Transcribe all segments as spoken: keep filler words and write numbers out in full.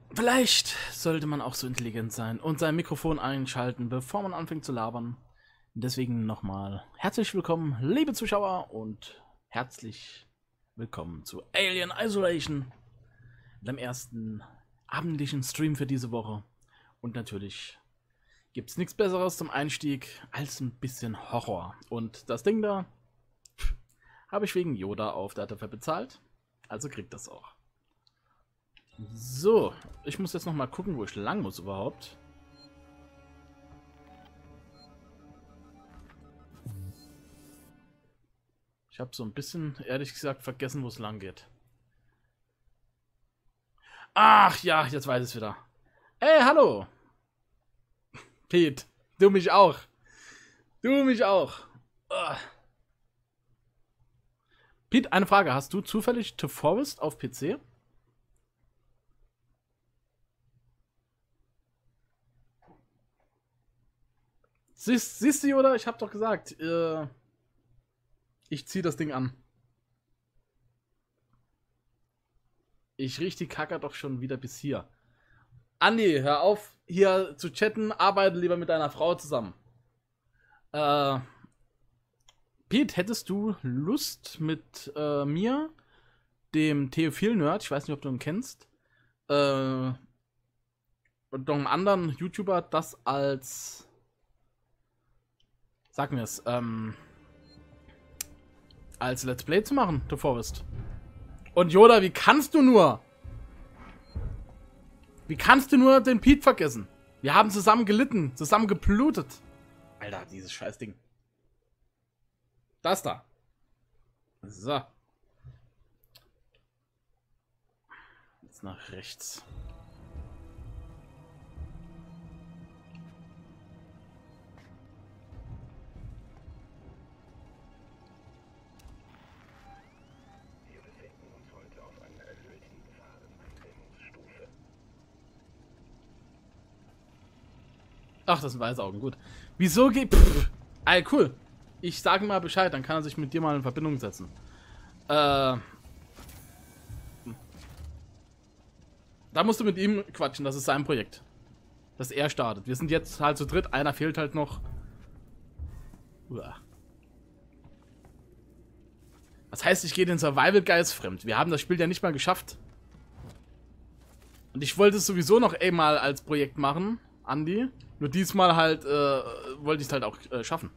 Vielleicht sollte man auch so intelligent sein und sein Mikrofon einschalten, bevor man anfängt zu labern. Deswegen nochmal herzlich willkommen, liebe Zuschauer, und herzlich willkommen zu Alien Isolation, dem ersten abendlichen Stream für diese Woche. Und natürlich gibt es nichts Besseres zum Einstieg als ein bisschen Horror. Und das Ding da habe ich wegen Yoda auf der dafür bezahlt, also kriegt das auch. So, ich muss jetzt noch mal gucken, wo ich lang muss überhaupt. Ich habe so ein bisschen, ehrlich gesagt, vergessen, wo es lang geht. Ach ja, jetzt weiß ich es wieder. Ey, hallo! Pete, du mich auch. Du mich auch. Ugh. Pete, eine Frage. Hast du zufällig The Forest auf P C? Siehst, siehst du, oder? Ich hab doch gesagt, äh, ich zieh das Ding an. Ich riech die Kacker doch schon wieder bis hier. Andi, hör auf, hier zu chatten, arbeite lieber mit deiner Frau zusammen. Äh, Pete, hättest du Lust mit äh, mir, dem Theophil-Nerd, ich weiß nicht, ob du ihn kennst, äh, und noch einem anderen YouTuber, das als, sag mir es, ähm, als Let's Play zu machen, The Forest. Und Yoda, wie kannst du nur? Wie kannst du nur den Pete vergessen? Wir haben zusammen gelitten, zusammen geblutet. Alter, dieses Scheißding. Das da. So. Jetzt nach rechts. Wir befinden uns heute auf einer erhöhten Gefahrenabtrennungsstufe. Ach, das sind weiße Augen, gut. Wieso geht... Pff. Ey, cool. Ich sage mal Bescheid, dann kann er sich mit dir mal in Verbindung setzen. Äh... Da musst du mit ihm quatschen, das ist sein Projekt. Das er startet. Wir sind jetzt halt zu dritt, einer fehlt halt noch. Uah. Das heißt, ich gehe den Survival Guys fremd. Wir haben das Spiel ja nicht mal geschafft. Und ich wollte es sowieso noch einmal als Projekt machen, Andi. Nur diesmal halt, äh, wollte ich es halt auch äh, schaffen.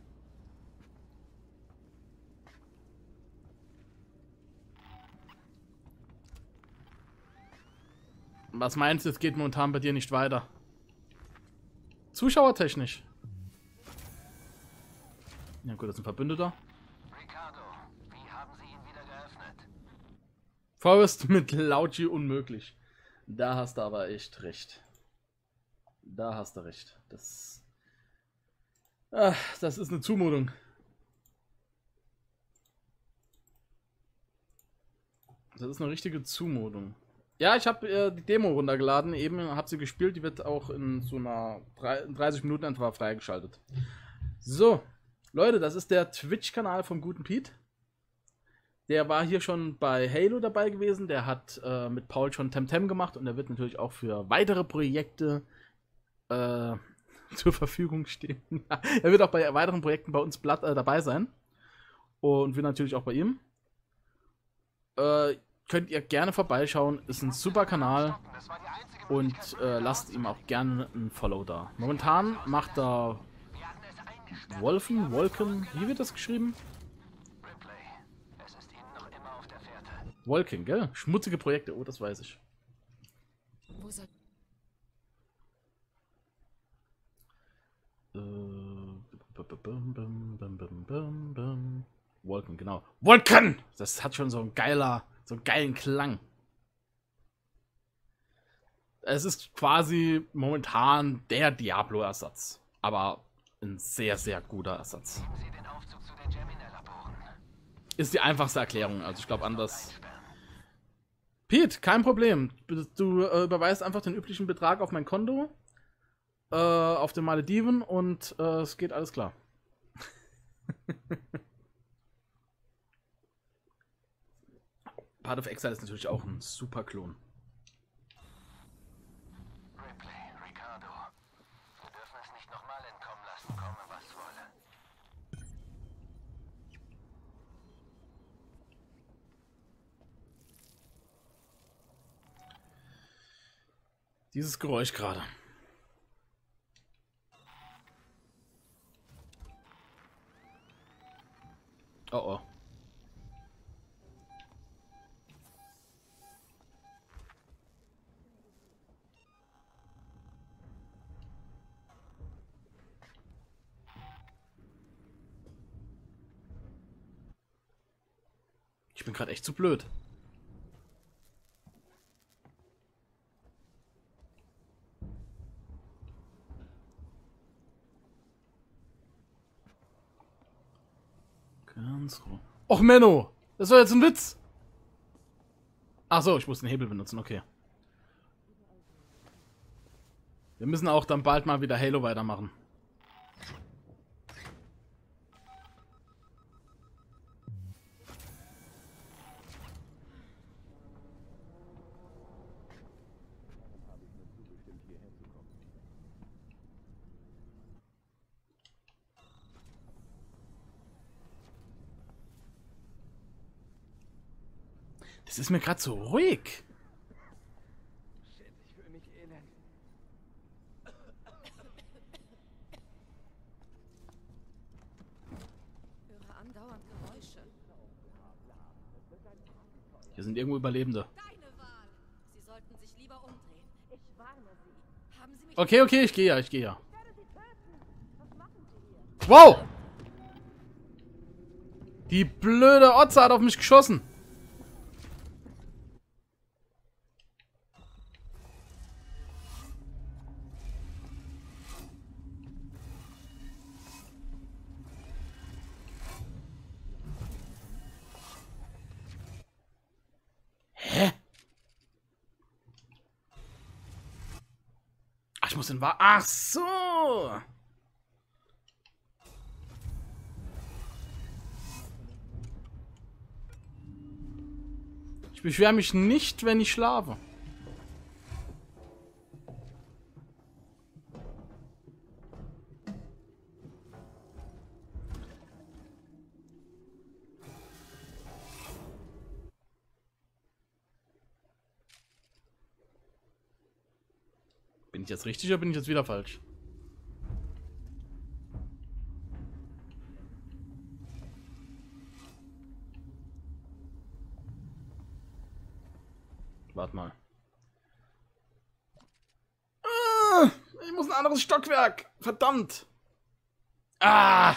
Was meinst du, es geht momentan bei dir nicht weiter? Zuschauertechnisch. Ja gut, das ist ein Verbündeter. Ricardo, wie haben Sie ihn wieder geöffnet? Forest mit Lauchi unmöglich. Da hast du aber echt recht. Da hast du recht. Das, ach, das ist eine Zumutung. Das ist eine richtige Zumutung. Ja, ich habe äh, die Demo runtergeladen, eben habe sie gespielt, die wird auch in so einer dreißig Minuten etwa freigeschaltet. So, Leute, das ist der Twitch-Kanal vom guten Pete. Der war hier schon bei Halo dabei gewesen, der hat äh, mit Paul schon Temtem gemacht und der wird natürlich auch für weitere Projekte äh, zur Verfügung stehen. Er wird auch bei weiteren Projekten bei uns Blatt, äh, dabei sein. Und wir natürlich auch bei ihm. Äh, könnt ihr gerne vorbeischauen. Ist ein super Kanal. Und äh, lasst ihm auch gerne ein Follow da. Momentan macht er Wolfen, Wolken, wie wird das geschrieben? Ripley, es ist Ihnen noch immer auf der Fährte. Wolken, gell? Schmutzige Projekte, oh, das weiß ich. Wo soll... Wolken, genau. Wolken! Das hat schon so ein geiler, so einen geilen Klang. Es ist quasi momentan der Diablo-Ersatz. Aber ein sehr, sehr guter Ersatz. Nehmen Sie den Aufzug zu den Gemini-Laboren. Ist die einfachste Erklärung. Also ich glaube anders. Pete, kein Problem. Du äh, überweist einfach den üblichen Betrag auf mein Konto. Äh, auf den Malediven und äh, es geht alles klar. Path of Exile ist natürlich auch ein super Klon. Dieses Geräusch gerade. Oh oh. Ich bin gerade echt zu blöd. Ganz ruhig. Och, Menno! Das war jetzt ein Witz! Ach so, ich muss den Hebel benutzen, okay. Wir müssen auch dann bald mal wieder Halo weitermachen. Das ist mir gerade so ruhig. Shit, ich fühle mich elend. Höre andauernd Geräusche. Hier sind irgendwo Überlebende. Deine Wahl. Sie sollten sich lieber umdrehen. Ich warne Sie. Haben Sie mich... Okay, okay, ich gehe ja, ich gehe ja. Wow! Die blöde Otze hat auf mich geschossen. Hä? Ach, ich muss den Wa... Ach so! Ich beschwere mich nicht, wenn ich schlafe. Bin ich jetzt richtig oder bin ich jetzt wieder falsch? Warte mal. Ah, ich muss ein anderes Stockwerk. Verdammt. Ah.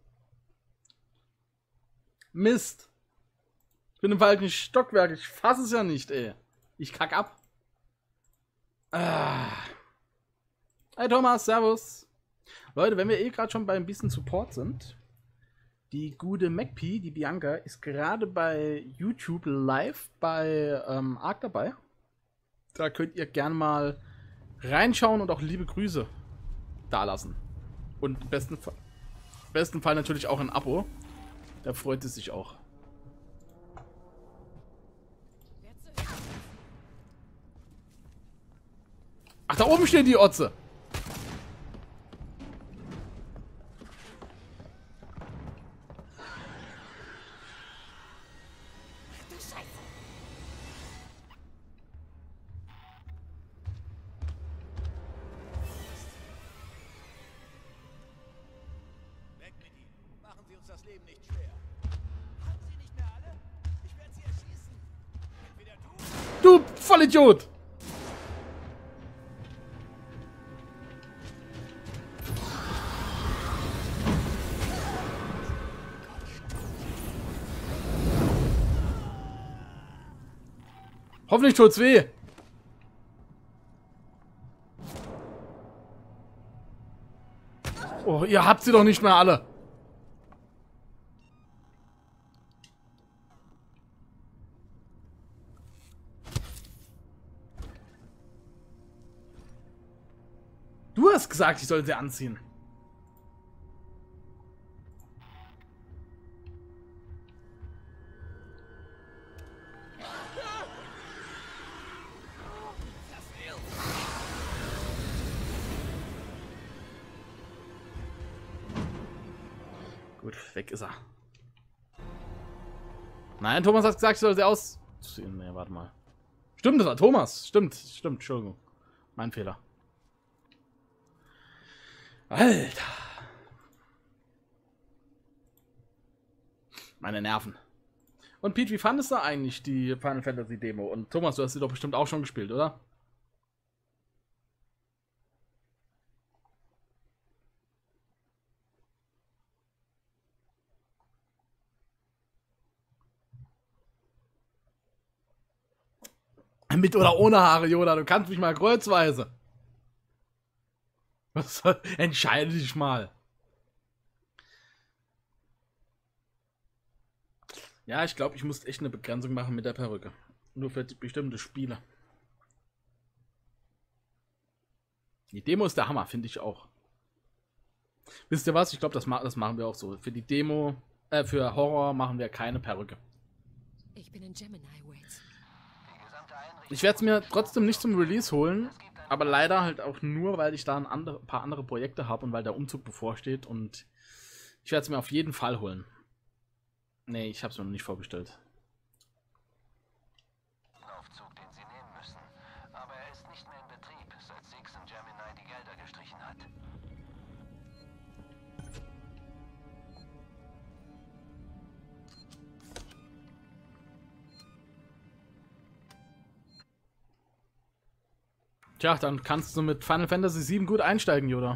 Mist. Ich bin im falschen Stockwerk. Ich fasse es ja nicht, ey. Ich kack ab. Ah. Hey Thomas, servus. Leute, wenn wir eh gerade schon bei ein bisschen Support sind. Die gute MacP, die Bianca, ist gerade bei YouTube live bei ähm, Ark dabei. Da könnt ihr gerne mal reinschauen und auch liebe Grüße dalassen. Und im besten Fall, im besten Fall natürlich auch ein Abo. Da freut es sich auch. Ach, da oben steht die Otze. Das Leben nicht schwer. Haben Sie nicht mehr alle? Ich werde Sie erschießen. Entweder du... Du Vollidiot! Hoffentlich tut's weh. Oh, ihr habt sie doch nicht mehr alle. Du hast gesagt, ich soll sie anziehen. Gut, weg ist er. Nein, Thomas hat gesagt, ich soll sie ausziehen. Nee, warte mal. Stimmt, das war Thomas. Stimmt, stimmt, Entschuldigung. Mein Fehler. Alter. Meine Nerven. Und Pete, wie fandest du eigentlich die Final Fantasy Demo? Und Thomas, du hast sie doch bestimmt auch schon gespielt, oder? Mit oder ohne Haare, Yoda, du kannst mich mal kreuzweise. Was soll? Entscheide dich mal. Ja, ich glaube, ich muss echt eine Begrenzung machen mit der Perücke. Nur für bestimmte Spiele. Die Demo ist der Hammer, finde ich auch. Wisst ihr was? Ich glaube, das, ma das machen wir auch so. Für die Demo, äh, für Horror machen wir keine Perücke. Ich bin in Gemini Waits. Ich werde es mir trotzdem nicht zum Release holen, aber leider halt auch nur, weil ich da ein andere, paar andere Projekte habe und weil der Umzug bevorsteht und ich werde es mir auf jeden Fall holen. Nee, ich habe es mir noch nicht vorbestellt. Aufzug, den sie nehmen müssen. Aber er ist nicht mehr in Betrieb, seit Six und Gemini die Gelder gestrichen hat. Tja, dann kannst du mit Final Fantasy sieben gut einsteigen, Yoda.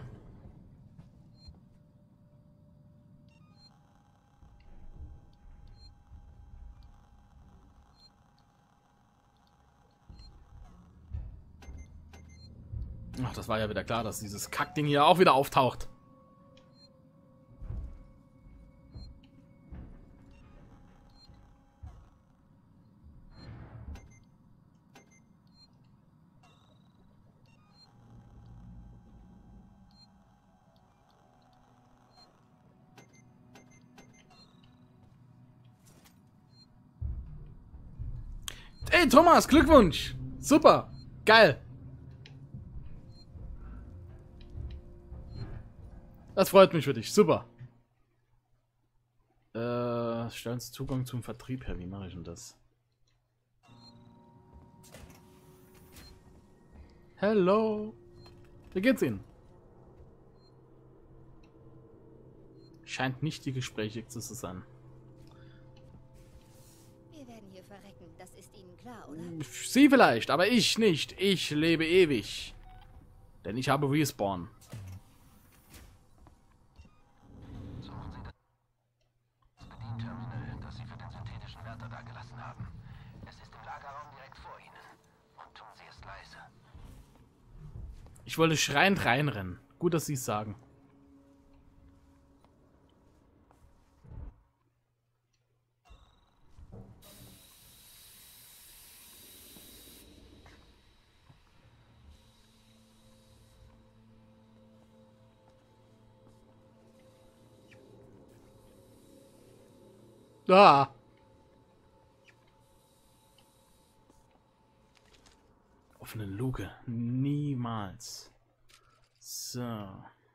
Ach, das war ja wieder klar, dass dieses Kackding hier auch wieder auftaucht. Ey, Thomas, Glückwunsch! Super! Geil! Das freut mich für dich. Super. Äh, stellen Sie Zugang zum Vertrieb her. Wie mache ich denn das? Hello. Wie geht's Ihnen? Scheint nicht die gesprächigste zu sein. Wir werden hier verrecken, das ist Ihnen klar, oder? Sie vielleicht, aber ich nicht. Ich lebe ewig. Denn ich habe Respawn. Bedienterminal, das Sie für den synthetischen Wärter dagelassen haben. Es ist im Lagerraum direkt vor Ihnen. Und tun Sie es leise. Ich wollte schreiend reinrennen. Gut, dass Sie es sagen. Ah. Offene Luke. Niemals. So.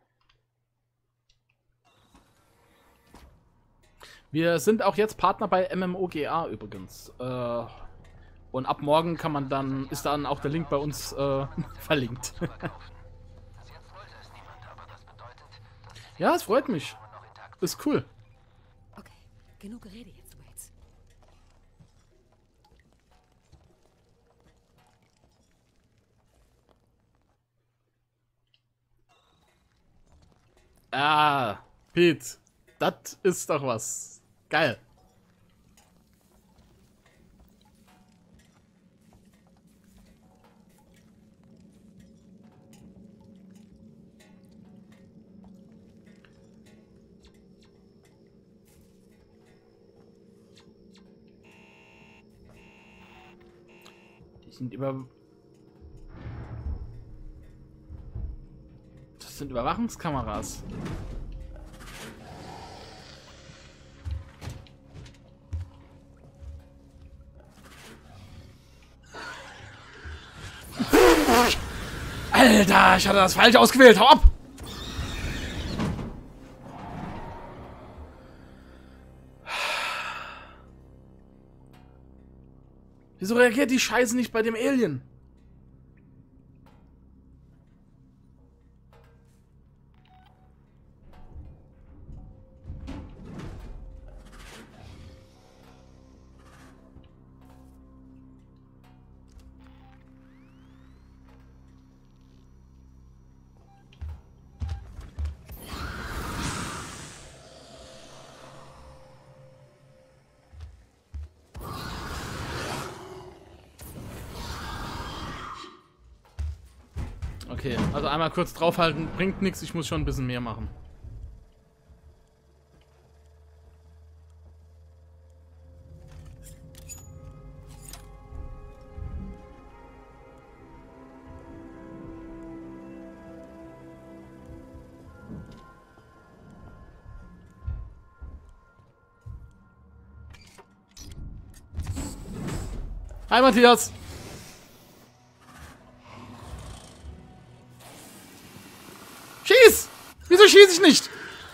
Wir sind auch jetzt Partner bei M M O G A übrigens. Äh, und ab morgen kann man dann, ist dann auch der Link bei uns äh, verlinkt. Ja, es freut mich. Ist cool. Okay, genug Gerede jetzt, Waits. Ah, Pete, das ist doch was. Geil. Die sind über... Das sind Überwachungskameras. Alter, ich hatte das falsch ausgewählt. Hau ab! Wieso reagiert die Scheiße nicht bei dem Alien? Okay, also einmal kurz draufhalten, bringt nichts, ich muss schon ein bisschen mehr machen. Hi Matthias! Schieß! Wieso schieße ich nicht?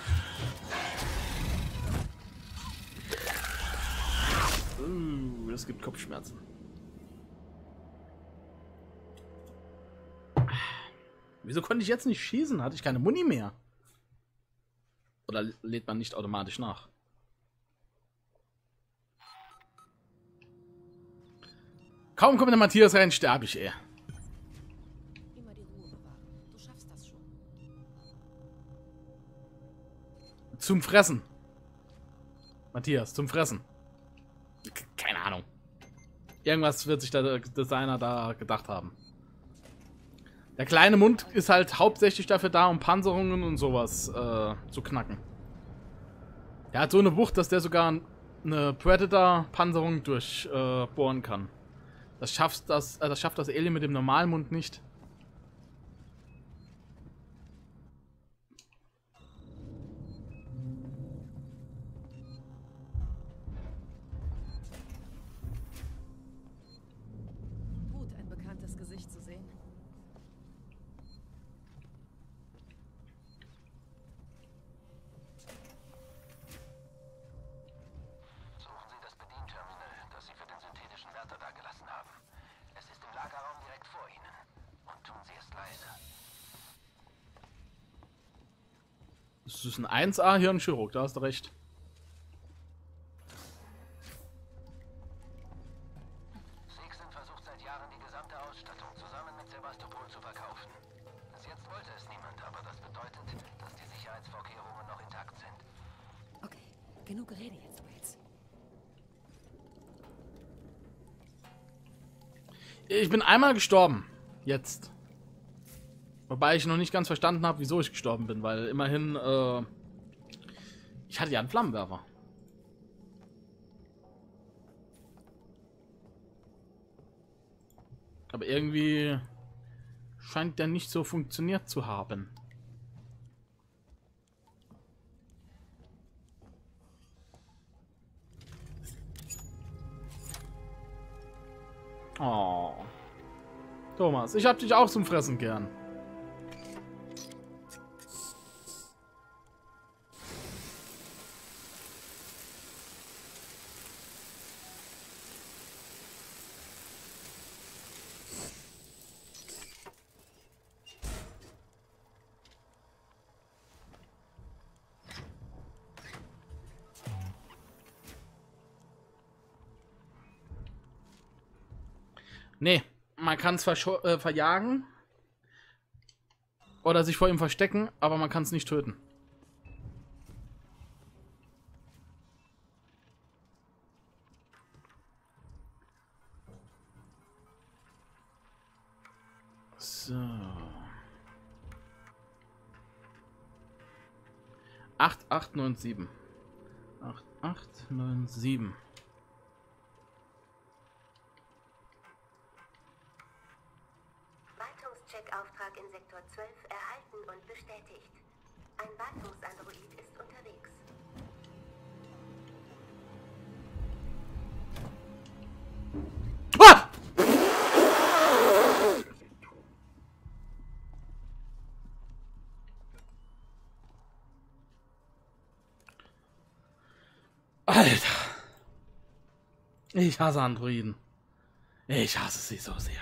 Uh, das gibt Kopfschmerzen. Wieso konnte ich jetzt nicht schießen? Hatte ich keine Muni mehr? Oder lädt man nicht automatisch nach? Kaum kommt der Matthias rein, sterbe ich eher. Immer die Ruhe bewahren. Du schaffst das schon. Zum Fressen. Matthias, zum Fressen. Keine Ahnung. Irgendwas wird sich der Designer da gedacht haben. Der kleine Mund ist halt hauptsächlich dafür da, um Panzerungen und sowas äh, zu knacken. Der hat so eine Wucht, dass der sogar eine Predator-Panzerung durchbohren äh, kann. Das schafft das, äh, das schafft das Alien mit dem normalen Mund nicht. Gut, ein bekanntes Gesicht zu sehen. Suchen Sie das Bedienterminal, das Sie für den synthetischen Wärter dagelassen haben. Es ist im Lagerraum direkt vor Ihnen. Und tun Sie es leise. Das ist ein eins A Hirnchirurg, da hast du recht. Sixen versucht seit Jahren die gesamte Ausstattung zusammen mit Sevastopol zu verkaufen. Bis jetzt wollte es niemand, aber das bedeutet, dass die Sicherheitsvorkehrungen noch intakt sind. Okay, genug Gerede jetzt, Wales. Ich bin einmal gestorben. Jetzt. Wobei ich noch nicht ganz verstanden habe, wieso ich gestorben bin, weil immerhin, äh, ich hatte ja einen Flammenwerfer. Aber irgendwie scheint der nicht so funktioniert zu haben. Oh. Thomas, ich hab dich auch zum Fressen gern. Nee, man kann es äh, verjagen oder sich vor ihm verstecken, aber man kann es nicht töten. So. acht acht neun sieben. acht acht neun sieben. Wartungscheckauftrag in Sektor zwölf erhalten und bestätigt. Ein Wartungsandroid ist unterwegs. Ah! Alter. Ich hasse Androiden. Ich hasse sie so sehr.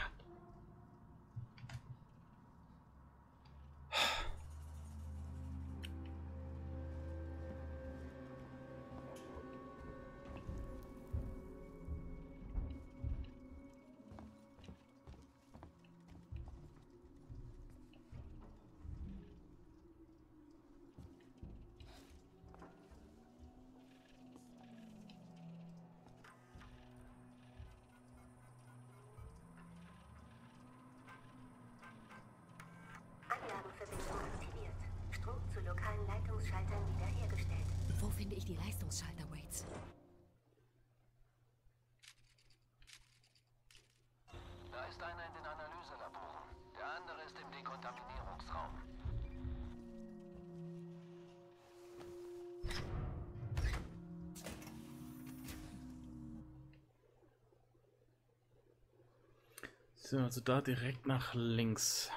Dekontaminierungsraum. So, also da direkt nach links.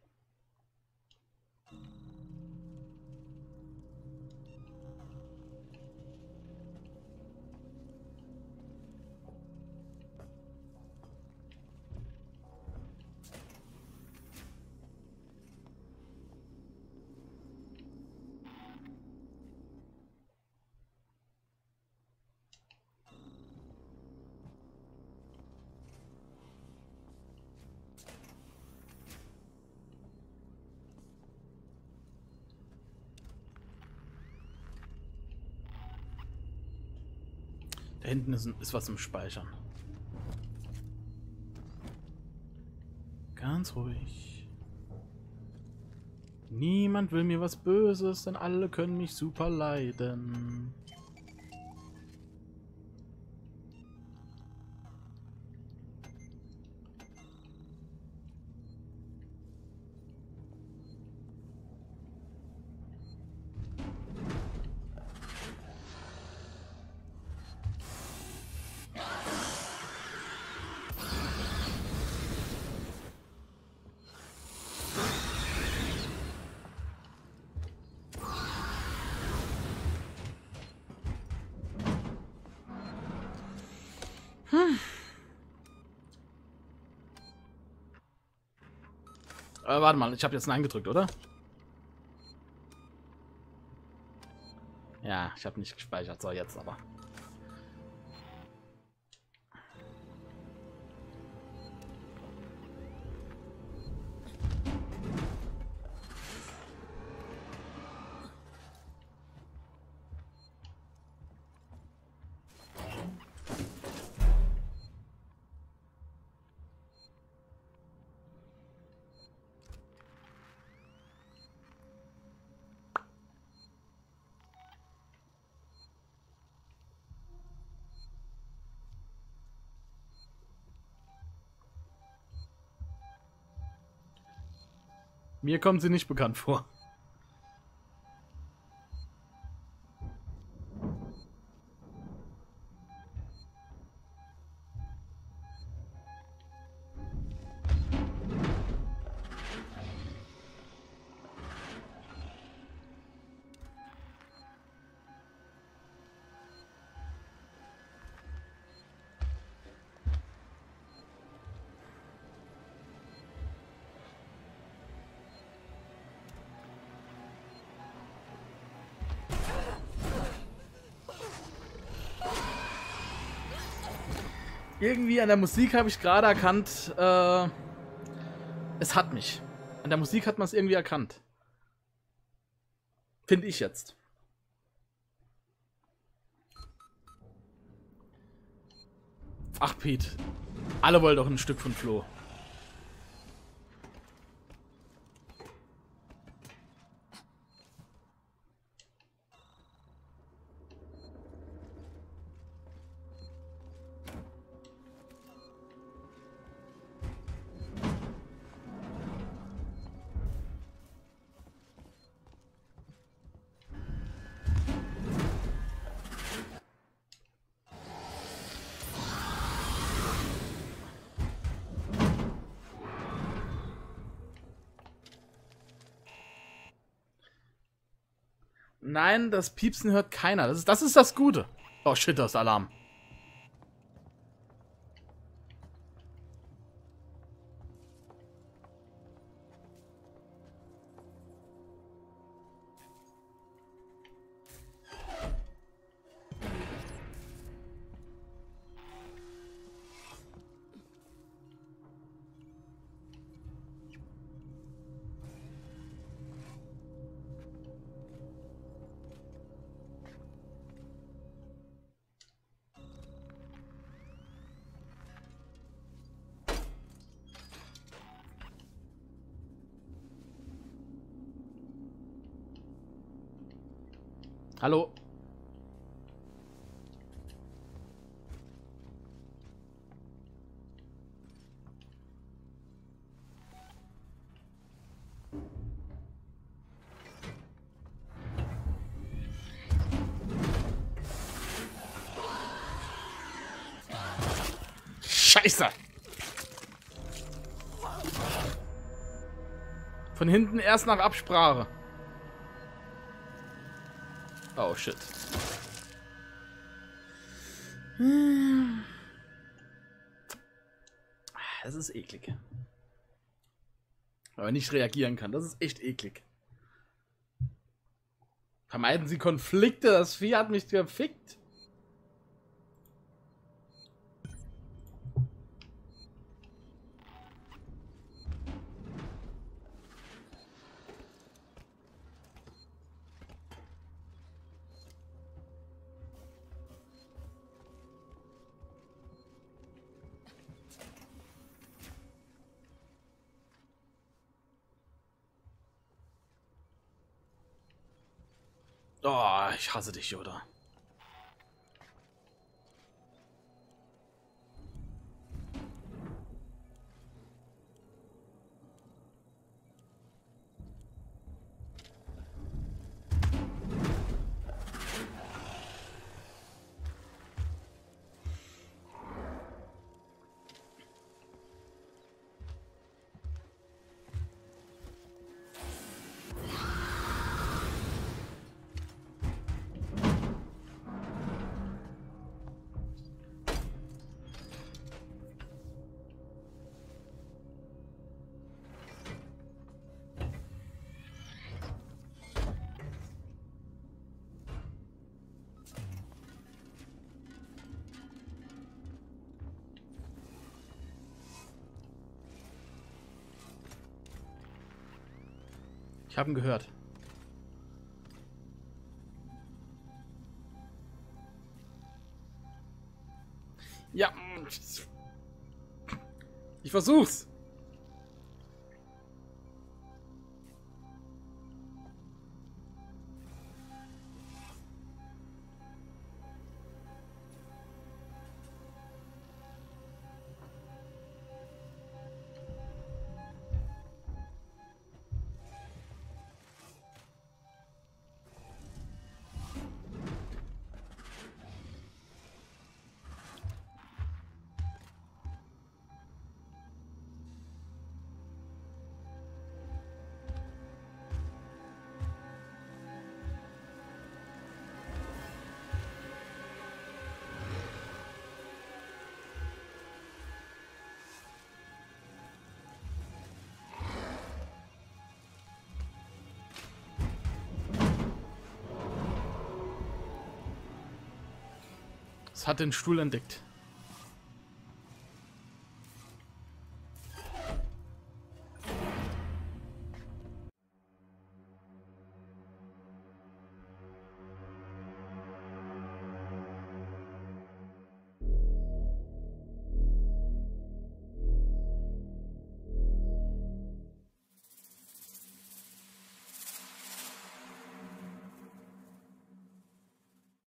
Da hinten ist, ist was im Speichern. Ganz ruhig. Niemand will mir was Böses, denn alle können mich super leiden. Hm. Äh, warte mal, ich habe jetzt Nein gedrückt, oder? Ja, ich habe nicht gespeichert. So, jetzt aber. Mir kommen sie nicht bekannt vor. Irgendwie an der Musik habe ich gerade erkannt, äh, es hat mich. An der Musik hat man es irgendwie erkannt. Finde ich jetzt. Ach, Pete. Alle wollen doch ein Stück von Flo. Nein, das Piepsen hört keiner. Das ist das, ist das Gute. Oh shit, das ist Alarm. Hallo. Scheiße! Von hinten erst nach Absprache. Oh shit. Das ist eklig. Aber nicht reagieren kann, das ist echt eklig. Vermeiden Sie Konflikte, das Vieh hat mich gefickt. Oh, ich hasse dich, Yoda. Ich habe ihn gehört. Ja. Ich versuch's. Es hat den Stuhl entdeckt.